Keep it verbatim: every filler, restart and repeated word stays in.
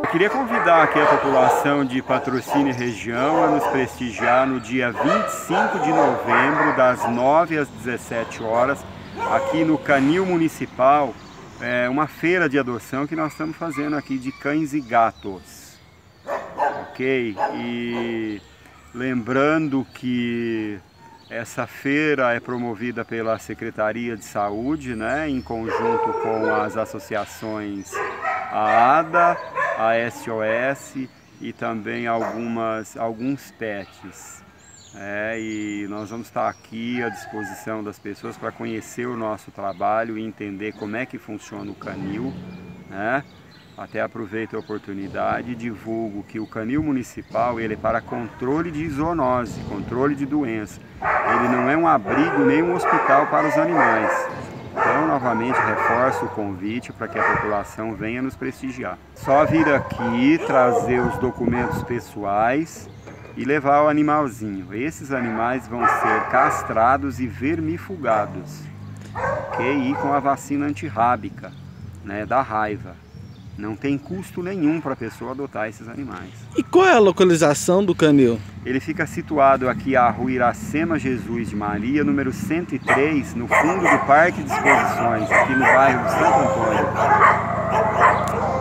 Queria convidar aqui a população de Patrocínio e região a nos prestigiar no dia vinte e cinco de novembro, das nove às dezessete horas, aqui no Canil Municipal, é uma feira de adoção que nós estamos fazendo aqui de cães e gatos. Ok? E lembrando que essa feira é promovida pela Secretaria de Saúde, né, em conjunto com as associações a ADA, a S O S e também algumas, alguns pets. É, e nós vamos estar aqui à disposição das pessoas para conhecer o nosso trabalho e entender como é que funciona o canil, né? Até aproveito a oportunidade e divulgo que o Canil Municipal ele é para controle de zoonose, controle de doença. Ele não é um abrigo nem um hospital para os animais. Então, novamente, reforço o convite para que a população venha nos prestigiar. Só vir aqui, trazer os documentos pessoais e levar o animalzinho. Esses animais vão ser castrados e vermifugados, ok? E com a vacina antirrábica, né, da raiva. Não tem custo nenhum para a pessoa adotar esses animais. E qual é a localização do canil? Ele fica situado aqui à Rua Iracema Jesus de Maria, número cento e três, no fundo do Parque de Exposições, aqui no bairro de Santo Antônio.